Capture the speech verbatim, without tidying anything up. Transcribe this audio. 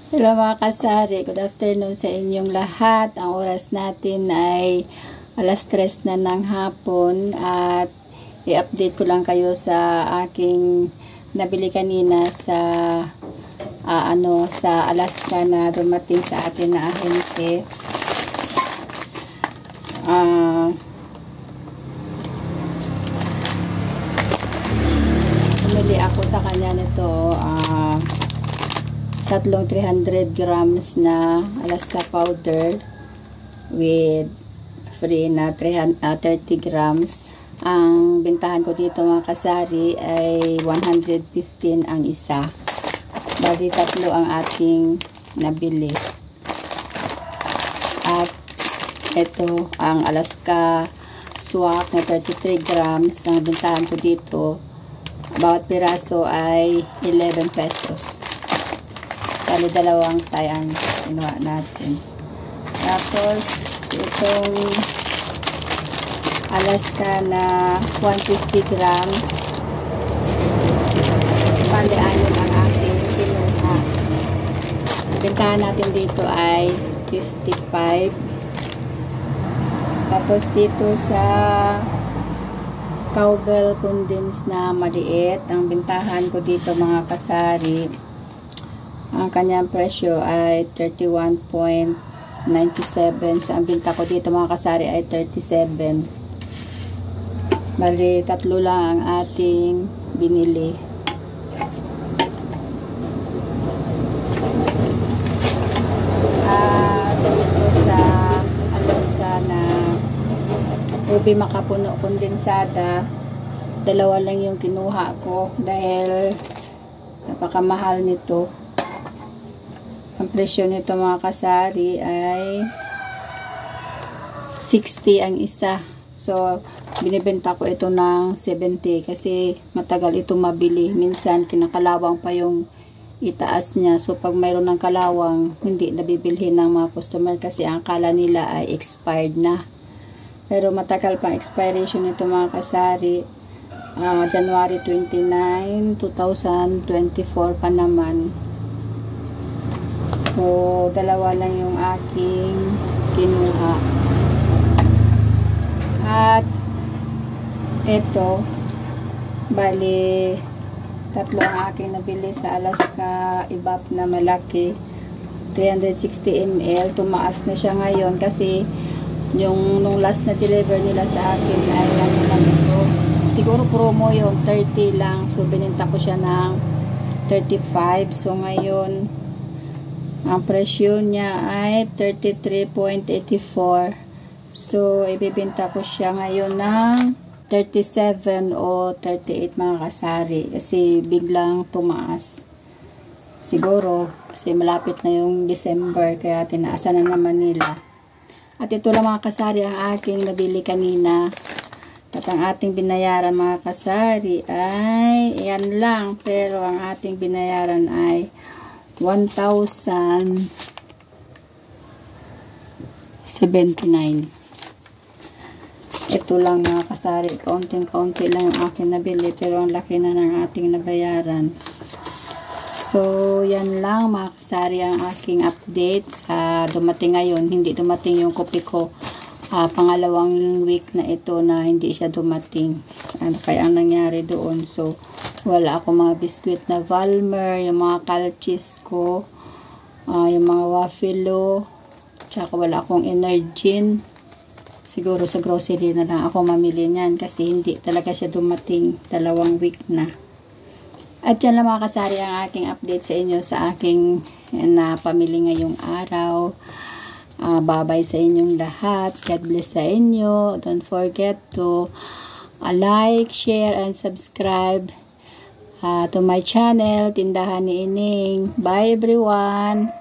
Hello mga kasari, good afternoon sa inyong lahat. Ang oras natin ay alas tres na ng hapon at i-update ko lang kayo sa aking nabili kanina sa uh, ano sa Alaska na dumating sa atin na ahente. Uh, Bumili ako sa kanya nito uh, tatlong three hundred grams na Alaska powder with free na thirty grams. Ang bintahan ko dito mga kasari ay one hundred fifteen ang isa. Bali tatlo ang ating nabili. At ito ang Alaska swak na thirty-three grams. Ang bintahan ko dito, bawat piraso ay eleven pesos. Bali dalawang tay ang kinuha natin. Tapos itong Alaska na one hundred fifty grams, bali anim ang aking kinuha. Ang bentahan natin dito ay fifty-five. Tapos dito sa cowbell condensed na maliit, ang bentahan ko dito mga kasari, ang kanyang presyo ay thirty-one point nine seven. So, ang binta ko dito mga kasari ay thirty-seven. Bali, tatlo lang ang ating binili. At dito sa Alaska na ube makapuno kondensada, dalawa lang yung kinuha ko dahil napakamahal nito. Ang presyo nito mga kasari ay sixty ang isa. So, binibenta ko ito ng seventy kasi matagal ito mabili. Minsan, kinakalawang pa yung itaas niya. So, pag mayroon ng kalawang, hindi nabibilhin ng mga customer kasi ang kala nila ay expired na. Pero matagal pang expiration nito mga kasari. Uh, January twenty-nine, two thousand twenty-four pa naman. So, dalawa lang yung aking kinuha. At ito, bali tatlo ang aking nabili sa Alaska E B A P na malaki, three hundred sixty milliliters. Tumaas na siya ngayon kasi yung nung last na deliver nila sa akin ay ano lang ito, siguro promo yung thirty lang. So, bininta ko siya ng thirty-five. So, ngayon ang presyo niya ay thirty-three point eight four. So, ibibenta ko siya ngayon ng thirty-seven o thirty-eight mga kasari. Kasi biglang tumaas. Siguro, kasi malapit na yung December, kaya tinaasan na naman nila. At ito lang mga kasari ang aking nabili kanina. At ang ating binayaran mga kasari ay yan lang. Pero ang ating binayaran ay one thousand seventy-nine. Ito lang mga kasari, kaunting-kaunti lang yung aking nabili, pero ang laki na ng ating nabayaran. So, yan lang mga kasari ang aking update sa dumating ngayon. Hindi dumating yung kopi ko. Uh, pangalawang week na ito na hindi siya dumating. Ano kaya ang nangyari doon? So, wala ako mga biskuit na Valmer, yung mga calchis ko, uh, yung mga wafilo, tsaka wala akong Energin. Siguro sa grocery na lang ako mamili niyan kasi hindi talaga siya dumating, dalawang week na. At yan lang mga kasari ang aking update sa inyo sa aking na pamili ngayong araw. Uh, bye-bye sa inyong lahat. God bless sa inyo. Don't forget to uh, like, share, and subscribe Uh, to my channel, Tindahan ni Ining. Bye everyone!